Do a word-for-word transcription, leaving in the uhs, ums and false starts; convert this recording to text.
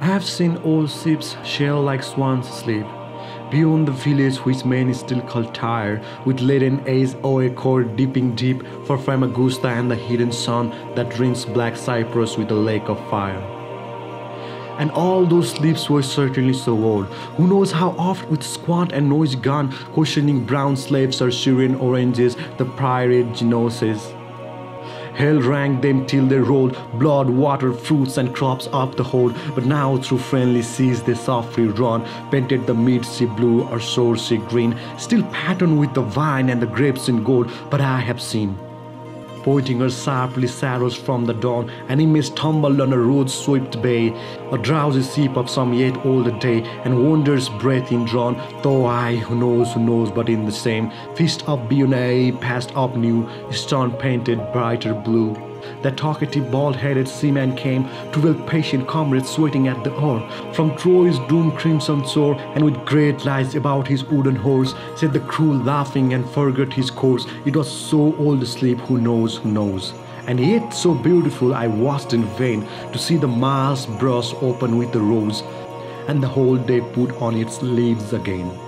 I have seen old ships sail like swans asleep, beyond the village which men still call Tyre, with leaden Aeaea dipping deep for Famagusta and the hidden sun that rinses black Cyprus with a lake of fire. And all those sleeps were certainly so old. Who knows how oft with squat and noisy gun, questioning brown slaves or Syrian oranges, the pirate Genoese. Hell ranked them till they rolled blood, water, fruits and crops up the hold. But now through friendly seas they softly run, painted the mid-sea blue or shore-sea green, still patterned with the vine and the grapes in gold. But I have seen, pointing her sharply shadows from the dawn, an image tumbled on a road-swept bay, a drowsy sheep of some yet older day, and wonders breath indrawn, though I, who knows, who knows, but in the same feast of Aeaea passed up new, stone painted brighter blue. That talkative bald-headed seaman came, twelve patient comrades sweating at the oar, from Troy's doomed crimson shore, and with great lights about his wooden horse, said the crew laughing and forgot his course. It was so old asleep, who knows, who knows. And yet so beautiful I watched in vain to see the mast brush open with the rose, and the whole day put on its leaves again.